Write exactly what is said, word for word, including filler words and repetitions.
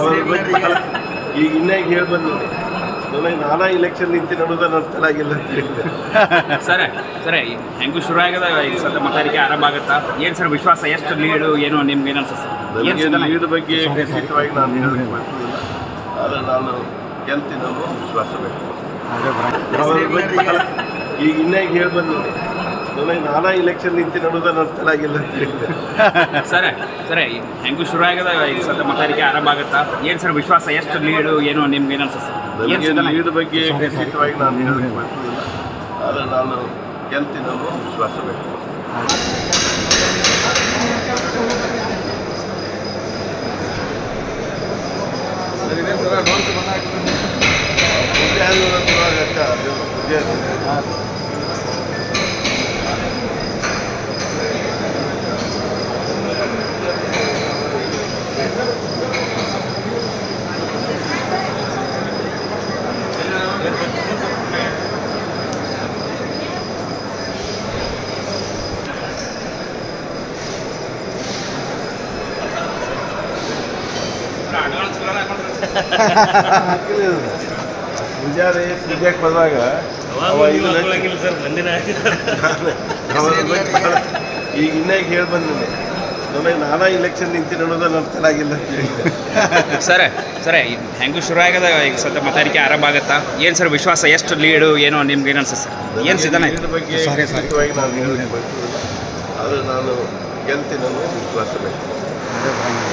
ಈಗ ಇನ್ನಾಗ ಹೇಳಿ ಬಂದಿದೆ ನನಗೆ ನಾನಾ ಇಲೆಕ್ಷನ್ ನಿಂತು ನೋಡೋದ ನನ್ನ ತಲೆ ಆಗಿಲ್ಲ ಅಂತ ಹೇಳಿದೆ ಸರ್ ಸರ್ ಹೆಂಗೂ ಶುರು ಆಗದ ಈಗ ಸದ್ಯ ಮತದಾರಿಕೆ ಆರಂಭ ಆಗುತ್ತಾ ಏನು ಸರ್ ವಿಶ್ವಾಸ ಎಷ್ಟು ಲೀಡು ಏನು ನಿಮ್ಗೆ ಏನು ಅನ್ಸುತ್ತೆ ನನಗೆ ಲೀಡ್ ಬಗ್ಗೆ ಖಚಿತವಾಗಿ ನಾನು ಹೇಳಕ್ಕೆ ಬರ್ತದಿಲ್ಲ ಆದರೆ ನಾನು ಗೆಲ್ತೀನಿ ಅನ್ನೋ ವಿಶ್ವಾಸ ಬೇಕು ಈಗ ಇನ್ನಾಗ ಹೇಳಿ ಬಂದಿದೆ ನನಗೆ ನಾನಾ ಇಲೆಕ್ಷನ್ ನಿಂತು ನೋಡೋದ ನನ್ನ ತಲೆ ಆಗಿಲ್ಲ ಅಂತ ಹೇಳಿದೆ ಸರ್ ಸರ್ ಹೆಂಗೂ ಶುರು ಆಗದ ಈಗ ಸದ್ಯ ಮತದಾರಿಕೆ ಆರಂಭ ಆಗುತ್ತಾ ಏನು ಸರ್ ವಿಶ್ವಾಸ ಎಷ್ಟು ಲೀಡು ಏನು ನಿಮ್ಗೆ ಏನು ಅನ್ಸುತ್ತೆ ನನಗೆ ಲೀಡ್ ಬಗ್ಗೆ ಖಚಿತವಾಗಿ ನಾನು ಹೇಳಕ್ಕೆ ಬರ್ತದಿಲ್ಲ ಆದರೆ ನಾನು ಗೆಲ್ತೀನಿ ಅನ್ನೋ ವಿಶ್ವಾಸ ಬೇಕು ಪೂಜಾರಿ ಪೂಜೆಗೆ ಬಂದಾಗ ಈಗ ಇನ್ನಾಗ ಹೇಳಿ ಬಂದಿದೆ ನನಗೆ ನಾನಾ ಇಲೆಕ್ಷನ್ ನಿಂತು ನೋಡೋದ ನನ್ನ ತಲೆ ಆಗಿಲ್ಲ ಅಂತ ಹೇಳಿದೆ ಸರ್ ಸರ್ ಹೆಂಗೂ ಶುರು ಆಗದ ಈಗ ಸದ್ಯ ಮತದಾರಿಕೆ ಆರಂಭ ಆಗುತ್ತಾ ಏನು ಸರ್ ವಿಶ್ವಾಸ ಎಷ್ಟು ಲೀಡು ಏನು ನಿಮ್ಗೆ ಏನು ಅನ್ಸುತ್ತೆ ಸರ್ ಏನು ಸಿದ್ಧಾನ ಲೀಡ್ ಬಗ್ಗೆ ಖಚಿತವಾಗಿ ನಾನು ಹೇಳಕ್ಕೆ ಬರ್ತದಿಲ್ಲ ಆದರೆ ನಾನು ಗೆಲ್ತೀನಿ ಅನ್ನೋ ವಿಶ್ವಾಸ ಬೇಕು